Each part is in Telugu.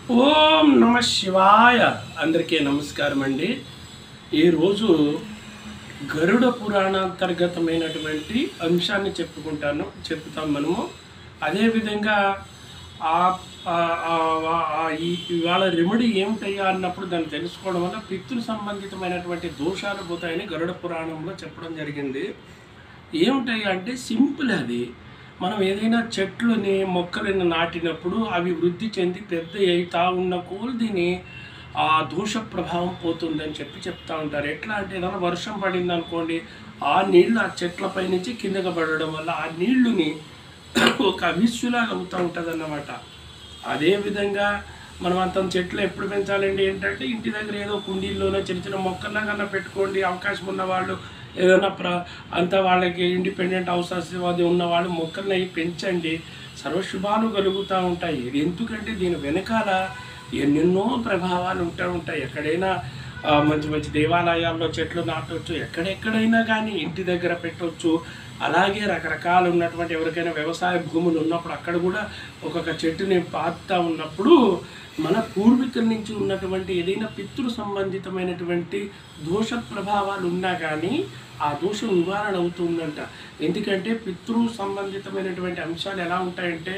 ఓం నమ శివాయ. అందరికీ నమస్కారం అండి. ఈరోజు గరుడ పురాణాంతర్గతమైనటువంటి అంశాన్ని చెప్తాం మనము. అదేవిధంగా ఇవాళ రెమెడీ ఏమిటయ్యా అన్నప్పుడు దాన్ని తెలుసుకోవడం వల్ల పితృ సంబంధితమైనటువంటి దోషాలు పోతాయని గరుడ పురాణంలో చెప్పడం జరిగింది. ఏమిటయ్యా అంటే సింపుల్. అది మనం ఏదైనా చెట్లని మొక్కలను నాటినప్పుడు అవి వృద్ధి చెంది పెద్ద అవుతా ఉన్న కొలదిని ఆ దోష ప్రభావం పోతుందని చెప్తా ఉంటారు. ఎట్లా అంటే ఏదైనా వర్షం పడింది అనుకోండి, ఆ నీళ్ళు ఆ చెట్లపై నుంచి కిందకి పడడం వల్ల ఆ నీళ్లుని ఒక అవిస్సులాగా అవుతూ ఉంటుంది అన్నమాట. అదేవిధంగా మనం అంత చెట్లు ఎప్పుడు పెంచాలండి ఏంటంటే ఇంటి దగ్గర ఏదో కుండీల్లోనే చిన్న చిన్న మొక్కల్లాగా పెట్టుకోండి. అవకాశం ఉన్న వాళ్ళు ఏదైనా అంతా వాళ్ళకి ఇండిపెండెంట్ హౌసెస్ అది ఉన్న వాళ్ళు మొక్కల్ని పెంచండి. సర్వశుభాలు కలుగుతూ ఉంటాయి. ఎందుకంటే దీని వెనకాల ఎన్నెన్నో ప్రభావాలు ఉంటాయి. ఎక్కడైనా మంచి మంచి దేవాలయాల్లో చెట్లు నాటవచ్చు, ఎక్కడెక్కడైనా కానీ ఇంటి దగ్గర పెట్టవచ్చు. అలాగే రకరకాలు ఉన్నటువంటి ఎవరికైనా వ్యవసాయ భూములు ఉన్నప్పుడు అక్కడ కూడా ఒక్కొక్క చెట్టుని పాతుతా ఉన్నప్పుడు మన పూర్వీకుల నుంచి ఉన్నటువంటి ఏదైనా పితృ సంబంధితమైనటువంటి దోష ప్రభావాలు ఉన్నా కానీ ఆ దోషం నివారణ అవుతుందంట. ఎందుకంటే పితృ సంబంధితమైనటువంటి అంశాలు ఎలా ఉంటాయంటే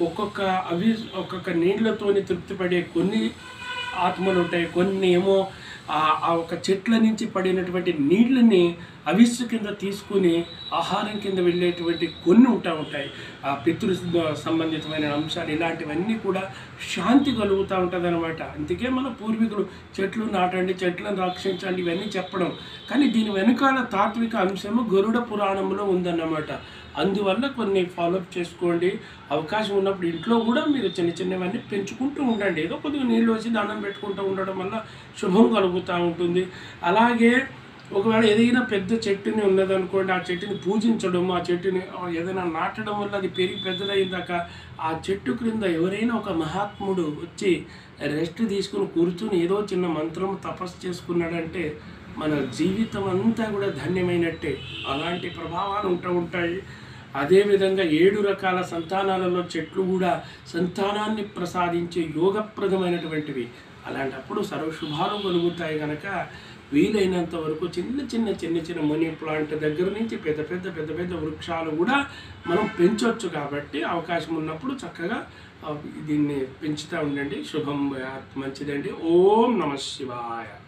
ఒక్కొక్క నీళ్లతోని తృప్తిపడే కొన్ని ఆత్మలు ఉంటాయి. కొన్ని ఏమో ఆ ఒక చెట్ల నుంచి పడినటువంటి నీళ్ళని అవిస్సు కింద తీసుకుని ఆహారం కింద వెళ్ళేటువంటి కొన్ని ఉంటాయి. ఆ పితృ సంబంధితమైన అంశాలు ఇలాంటివన్నీ కూడా శాంతి కలుగుతూ ఉంటుంది అనమాట. అందుకే మన పూర్వీకులు చెట్లు నాటండి, చెట్లను రక్షించండి ఇవన్నీ చెప్పడం. కానీ దీని వెనుకాల తాత్విక అంశము గరుడ పురాణంలో ఉందన్నమాట. అందువల్ల కొన్ని ఫాలోఅప్ చేసుకోండి. అవకాశం ఉన్నప్పుడు ఇంట్లో కూడా మీరు చిన్న చిన్నవన్నీ పెంచుకుంటూ ఉండండి. ఏదో కొద్దిగా నీళ్ళు వచ్చి దండం పెట్టుకుంటూ ఉండడం వల్ల శుభం కలుగుతూ ఉంటుంది. అలాగే ఒకవేళ ఏదైనా పెద్ద చెట్టుని ఉన్నదనుకోండి, ఆ చెట్టుని పూజించడం, ఆ చెట్టుని ఏదైనా నాటడం వల్ల అది పెరిగి పెద్దదయ్యాక ఆ చెట్టు క్రింద ఎవరైనా ఒక మహాత్ముడు వచ్చి రెస్ట్ తీసుకుని కూర్చుని ఏదో చిన్న మంత్రం తపస్సు చేసుకున్నాడంటే మన జీవితం అంతా కూడా ధన్యమైనట్టే. అలాంటి ప్రభావాలు ఉంటాయి. అదేవిధంగా 7 రకాల సంతానాలలో చెట్లు కూడా సంతానాన్ని ప్రసాదించే యోగప్రదమైనటువంటివి. అలాంటప్పుడు సర్వశుభాలు కలుగుతాయి కనుక వీలైనంత వరకు చిన్న మనీ ప్లాంట్ దగ్గర నుంచి పెద్ద వృక్షాలు కూడా మనం పెంచవచ్చు. కాబట్టి అవకాశం ఉన్నప్పుడు చక్కగా దీన్ని పెంచుతూ ఉండండి. శుభం మంచిదండి. ఓం నమ శివాయ.